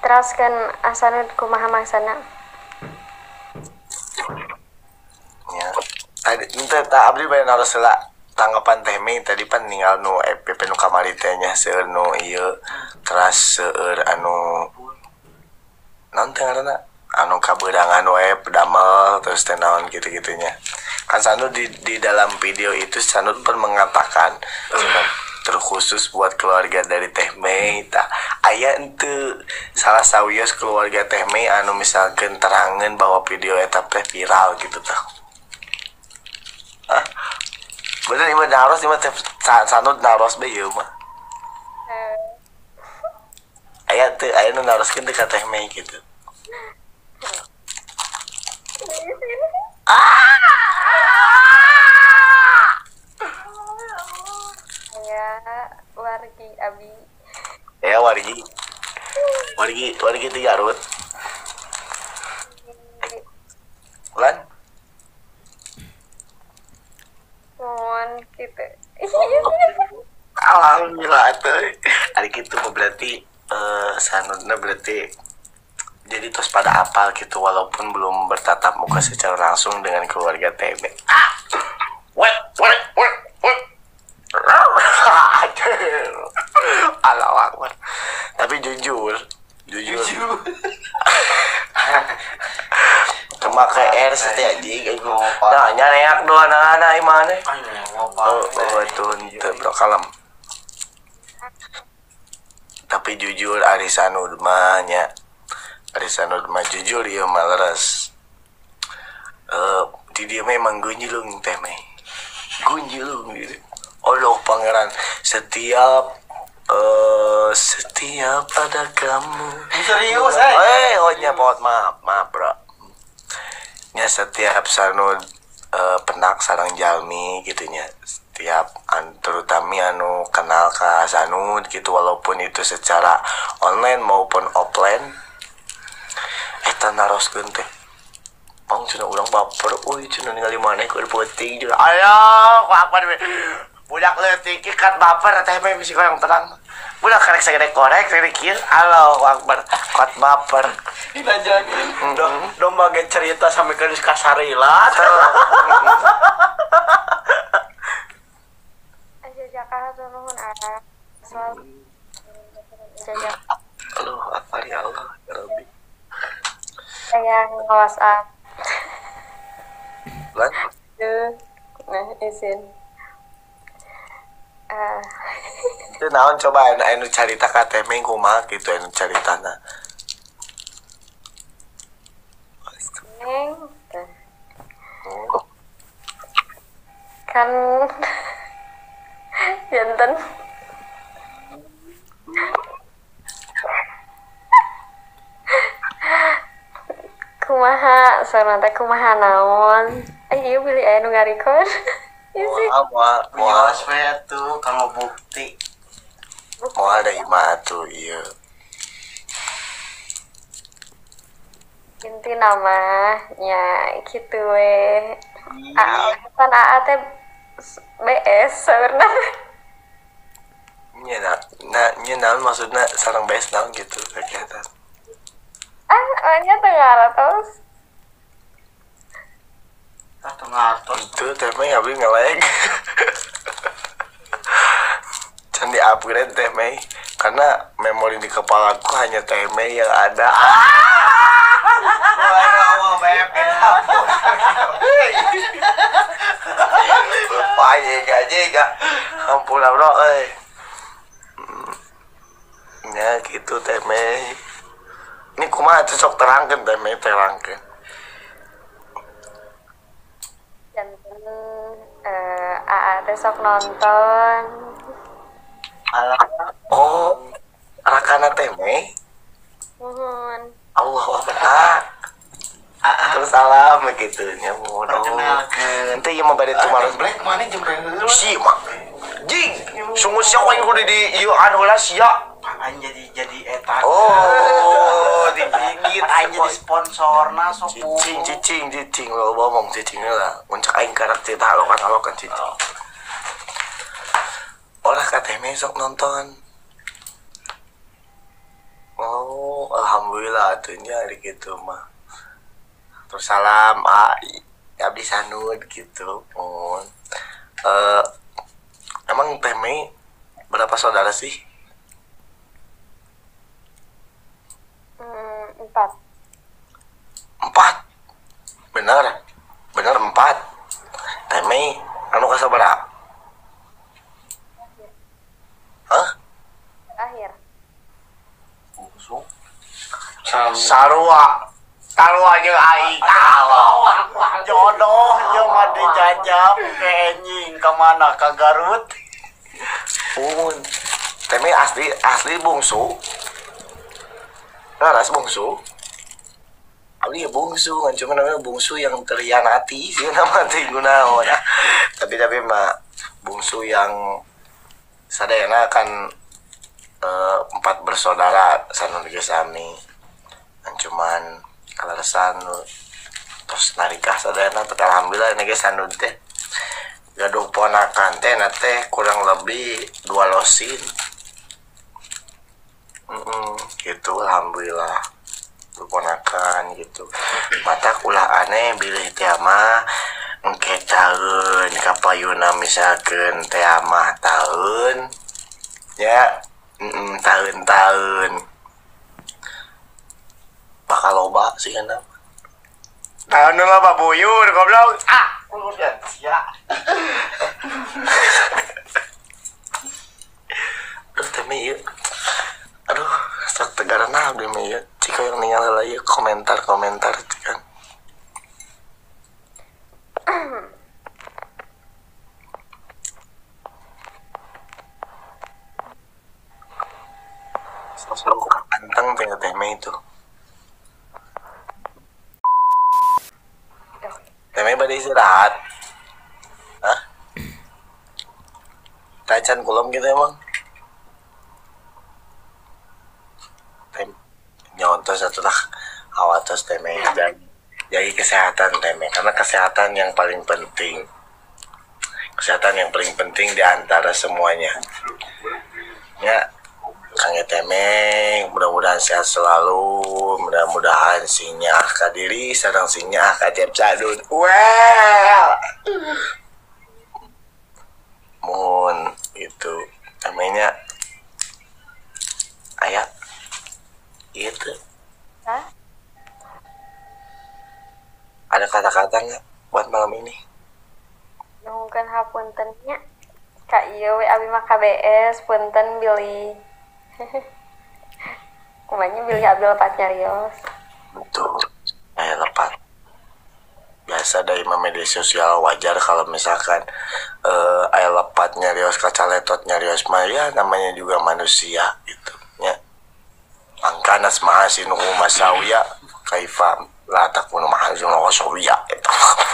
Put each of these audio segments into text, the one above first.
Teraskan asana kumaha maksana. Ya. Tadi ente tak abdi bae naros heula tanggapan teh Mei tadi pan ninggal nu FPP nu kamari teh nya seueur nu ieu teras seueur anu naon teh ngaranna anu kabeurangan wae pedamel terus teh naon gitu-gitunya. Kan Sanud di dalam video itu Sanud pun mengatakan terkhusus buat keluarga dari Teh Mei tak aya ente salah sawios keluarga Teh Mei anu misalkan terangan bahwa video eta teh viral gitu tah. Ah, bener ima naros ima teh Sanud naros be ieu mah. Aya teu aya nu naroskeun teh ka Teh Mei gitu. Ya, wargi abi. Ya wargi teh Garut. Lan Mohon gitu. alhamdulillah teh. Ari kitu mah berarti Sanudna berarti jadi terus pada apal gitu walaupun belum bertatap muka secara langsung dengan keluarga TB. Allahu Akbar. Tapi jujur cuma ke R setiap anjing aku nah nyareak doa anak imane itu bro kalem. Tapi jujur Arisanud mah jujur ieu mah leres. Di dia memang gunjulung teh meh. Gunjulung gitu. Allah pangeran setiap ada kamu. Serius Ohnya pot maaf bro. Nya setiap Sanud penak sarang jalmi gitunya. Setiap terutama anu kenal ka Sanud gitu walaupun itu secara online maupun offline. Eta naroskeun teh. Bang cenah urang baper euy cenah ningali maneh keur peuting juga. Ayo, ku akbar budak leutik kat baper teh meh bisi koyong terang. Budak karek sagede korek sagede kieu. Allahu akbar, kat baper. Dilanjangin domba ge cerita sampai ke kasarila. Aja Jakarta nuhun ara. Soal jajak Allah akbar ya Allah ya Rabbi. yang WhatsApp. Lan Nah, izin. itu naon coba anu carita ka teh meh kumaha gitu anu caritana. Neng. Kan janten kumaha soalnya teh kumaha naon iya beli aya nu ngarikon isi Moal tuh kalau bukti ada imah tuh iya. inti namanya gitu we bukan AA teh BS sebenarnya Nya naon maksudna sareng bes naon gitu kegiatan. nya tengah terus atau ngatos Itu teh meh abdi ngelag. Can di upgrade teh meh karena memori di kepalaku hanya teh meh yang ada. awal beb Jega. Ampun bro euy. Ya gitu teh meh. Ini kumaha teh sok terangkeun teh meh terangkeun. janten AA teh sok nonton Oh, rakana teh meh. mohon Allah Akbar. Terus salam gitu nya mohon. Ente ieu mah bade tumaros black mana jam berapa si mak. Jing, sungguh sia koin kudu di ieu anu lah sia. aing jadi eta Oh, digigit aing jadi sponsorna sok cicing lo ngomong cicing lah. Muncak aing karak cerita halokan cicing. Olah katanya sok nonton. Oh, alhamdulillah. alhamdulillah atunya hari gitu mah. Terus salam abdi sanud gitu. Emang Teh Mei berapa saudara sih? 4. 4. Bener 4. Teh Mei anu kasabaraha? Hah? Akhir. Sarua jeung aing jodoh jeung mah dijajab ke enjing ka mana ka Garut. Teh Mei asli bungsu. Laras bungsu. Abdi ya bungsu, kan cuma namanya bungsu yang terhianati sih nama teh gunaon. Tapi mah bungsu yang sadayana kan 4 bersaudara sanu ge sami. Kan cuman kalarasan terus narikah sadayana teh alhamdulillah ini ge sanu teh. Gaduh ponakan teh na teh kurang lebih 2 losin. Gitu alhamdulillah. Ponakan gitu mata ulah aneh bilih teh mah engke taeun kapayuna misalkeun teh mah taeun ya taeun bakal loba sih kan Tahan lah Pak Buyur goblok. Udah sia. Aduh teh Mei aduh sak tegarana abdi Mei jika yang ningali lagi komentar kan sosok anteng pengen Teh Mei itu Teh Mei pada istirahat hah? Tacan kulom gitu emang nyontos satu lah awatos Teh Mei jadi kesehatan Teh Mei karena kesehatan yang paling penting di antara semuanya ya Kang Teh Mei mudah-mudahan sehat selalu mudah-mudahan sinyah ka diri sareng sinyah ka tiap sadun mun itu Teh Mei nya aya gitu. Hah? Ada kata-kata nggak buat malam ini? Nuhunkeun hapuntennya. Kak ieu we abi mah KBS punten Billy. Kumanya Billy Abdul Lepat nyarios. Betul. Lepat. Biasa dari media sosial wajar kalau misalkan lepat nyarios kacaletot nyarios Maria namanya juga manusia gitu. Ya. Angkanas mahasin masawiya kaifa la takunu mahazun wasawiya itu.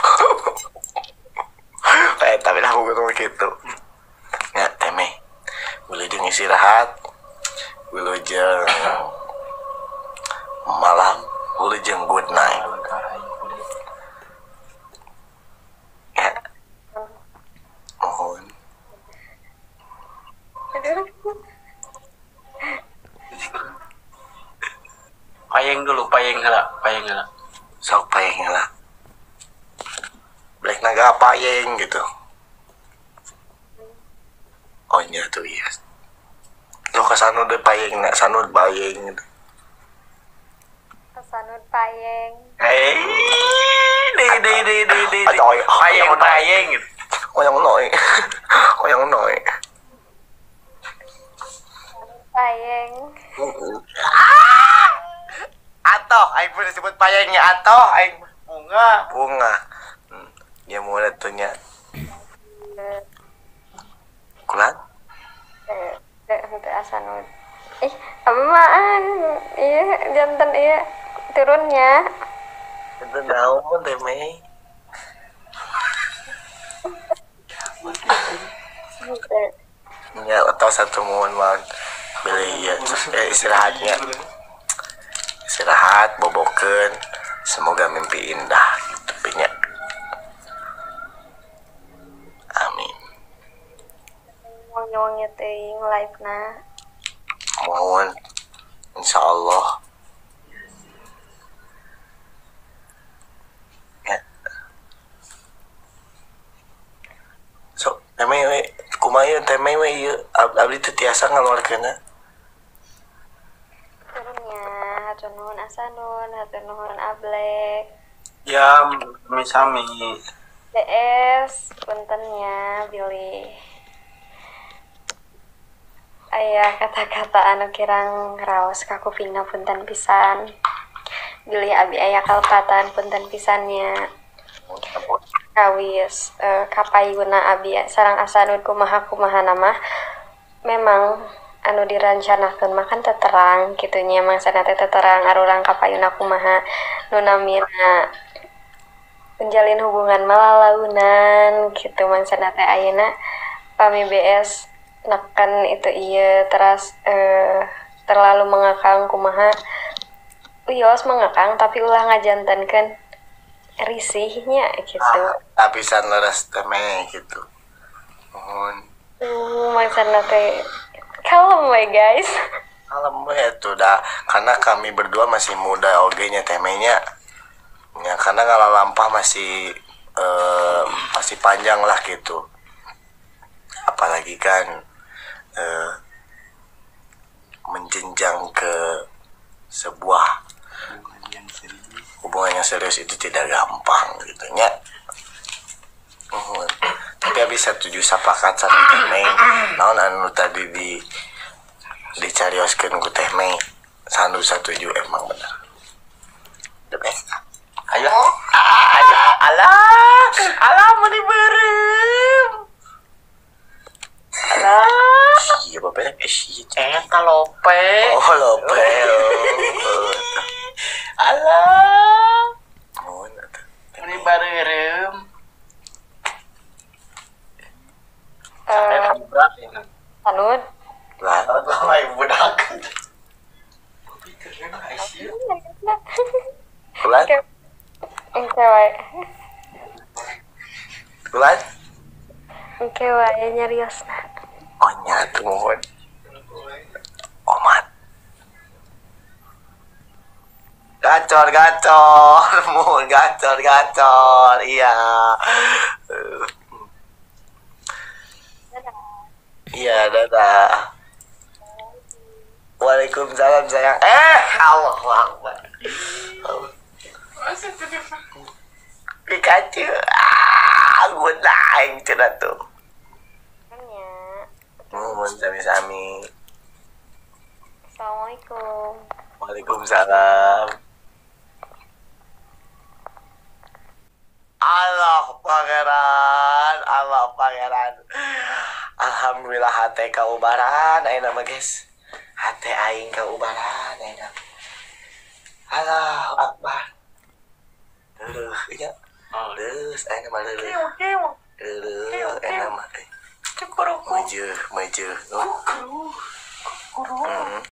Tapi lah aku gitu. Ya Teh Mei. Boleh jeung istirahat. Boleh jeung malam, boleh jeung good night. Ya. Mohon. Aduh. Payeng heula. Sok payeng lah. Black naga payeng gitu. Oh iya tuh iya. Lo kasano deh payeng nak sanud payeng gitu. Kesanud payeng. Deh. Payeng gitu. Oyang noi. Payeng. Atoh, aing pun disebut payengnya atoh, aing bunga. Ya mulai tuh nya. Kulat? Henteu asanud. Abi mah ieu janten ieu turunnya. Itu naon Teh Mei? Ya, atau satu mohon beli ya istirahatnya. Istirahat, bobokeun. Semoga mimpi indah gitu nya. Amin. Wong-wong teuing live-na. Mohon insyaallah temai mah ieu abdi teu tiasa ngaluarkeunna. Turunnya hatur nuhun Asanun, hatur nuhun Ablek. Ya sami BS puntennya Billy. Aya kata-kata anu kirang raos ka kupingna punten pisan. Billy abi aya kalpatan punten pisannya. Kawis kapayuna abi sareng Asanun kumaha nama memang anu dirancanakeun mah kan terang kitunya mangsana teh terang arurang kapayuna kumaha nu namina menjalin hubungan malalaunan gitu mangsana teh ayeuna pami BS nekan itu iya terus terlalu mengakang kumaha wios mengakang tapi ulah ngajantankeun risihnya gitu. Tapi san leres temai gitu. Mohon. Maksudnya teh kalem we guys. Kalem we itu dah karena kami berdua masih muda ogenya temenya. Ya karena ngalampah masih masih panjang lah gitu. Apalagi kan menjenjang ke sebuah hubungan yang serius itu tidak gampang gitu nya. Tapi bisa tujuh sepakat sama Teh Mei. Naon anu tadi dicarioskeun ku Teh Mei. Sandu satuju emang benar. The best. Ayo. Alah meni beureum. Alah. Iya bapak eta lope. Oh lope. Alah Oh, ini bareureum Sanud lah. lain budak Bulan? engke wae Bulan? engke wae nyariosna. Oh nyatu mohon. Omat. Gacor, mohon gacor, iya. Iya, dadah. Waalaikumsalam sayang. Allahu Akbar. Pikachu. Gue naik cenah tuh. Mohon sami-sami. Assalamualaikum. Waalaikumsalam. Allah pangeran. Alhamdulillah hate kaubaran ayeuna mah guys. Hate aing kaubaran ayeuna. Allahu Akbar. Leuh nya. Deus ayeuna mah leuh. Leuh ayeuna mah. Meujeul.